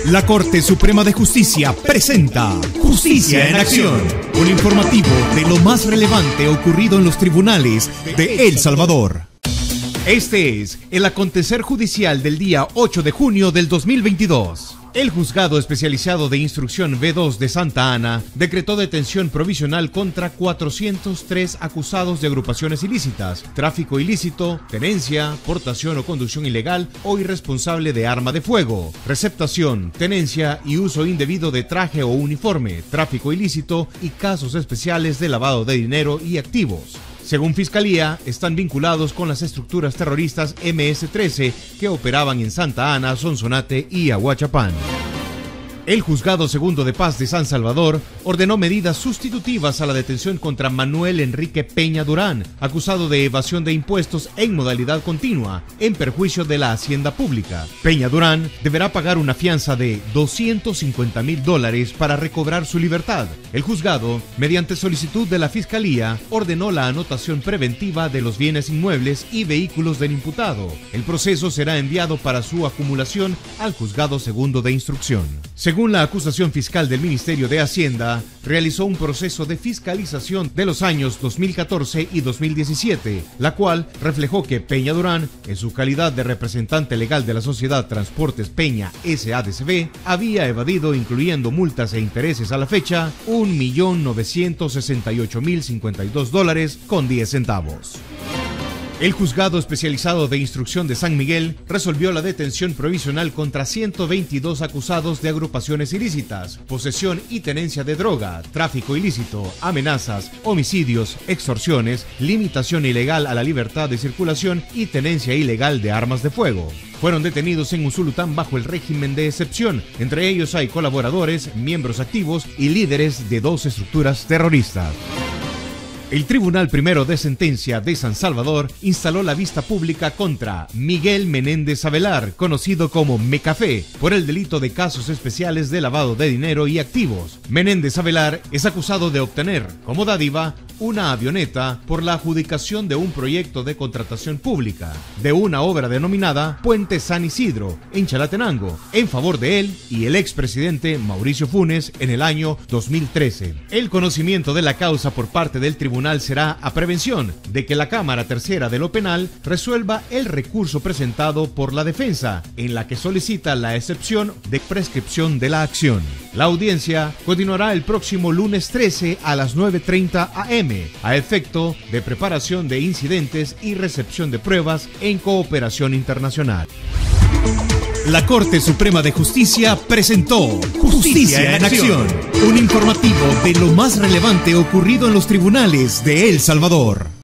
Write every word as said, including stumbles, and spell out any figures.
La Corte Suprema de Justicia presenta Justicia en Acción, un informativo de lo más relevante ocurrido en los tribunales de El Salvador. Este es el acontecer judicial del día ocho de junio del dos mil veintidós. El Juzgado Especializado de Instrucción B dos de Santa Ana decretó detención provisional contra cuatrocientos tres acusados de agrupaciones ilícitas, tráfico ilícito, tenencia, portación o conducción ilegal o irresponsable de arma de fuego, receptación, tenencia y uso indebido de traje o uniforme, tráfico ilícito y casos especiales de lavado de dinero y activos. Según Fiscalía, están vinculados con las estructuras terroristas eme ese trece que operaban en Santa Ana, Sonsonate y Ahuachapán. El Juzgado Segundo de Paz de San Salvador ordenó medidas sustitutivas a la detención contra Manuel Enrique Peña Durán, acusado de evasión de impuestos en modalidad continua, en perjuicio de la hacienda pública. Peña Durán deberá pagar una fianza de doscientos cincuenta mil dólares para recobrar su libertad. El juzgado, mediante solicitud de la Fiscalía, ordenó la anotación preventiva de los bienes inmuebles y vehículos del imputado. El proceso será enviado para su acumulación al Juzgado Segundo de Instrucción. Según la acusación fiscal del Ministerio de Hacienda, realizó un proceso de fiscalización de los años dos mil catorce y dos mil diecisiete, la cual reflejó que Peña Durán, en su calidad de representante legal de la sociedad Transportes Peña ese a de ce be, había evadido, incluyendo multas e intereses a la fecha, un millón novecientos sesenta y ocho mil cincuenta y dos dólares con diez centavos. El Juzgado Especializado de Instrucción de San Miguel resolvió la detención provisional contra ciento veintidós acusados de agrupaciones ilícitas, posesión y tenencia de droga, tráfico ilícito, amenazas, homicidios, extorsiones, limitación ilegal a la libertad de circulación y tenencia ilegal de armas de fuego. Fueron detenidos en Usulután bajo el régimen de excepción. Entre ellos hay colaboradores, miembros activos y líderes de dos estructuras terroristas. El Tribunal Primero de Sentencia de San Salvador instaló la vista pública contra Miguel Menéndez Avelar, conocido como Mecafé, por el delito de casos especiales de lavado de dinero y activos. Menéndez Avelar es acusado de obtener, como dádiva, una avioneta por la adjudicación de un proyecto de contratación pública de una obra denominada Puente San Isidro, en Chalatenango, en favor de él y el expresidente Mauricio Funes en el año dos mil trece. El conocimiento de la causa por parte del tribunal será a prevención de que la Cámara Tercera de lo Penal resuelva el recurso presentado por la defensa, en la que solicita la excepción de prescripción de la acción. La audiencia continuará el próximo lunes trece a las nueve treinta a eme, a efecto de preparación de incidentes y recepción de pruebas en cooperación internacional. La Corte Suprema de Justicia presentó Justicia en Acción, un informativo de lo más relevante ocurrido en los tribunales de El Salvador.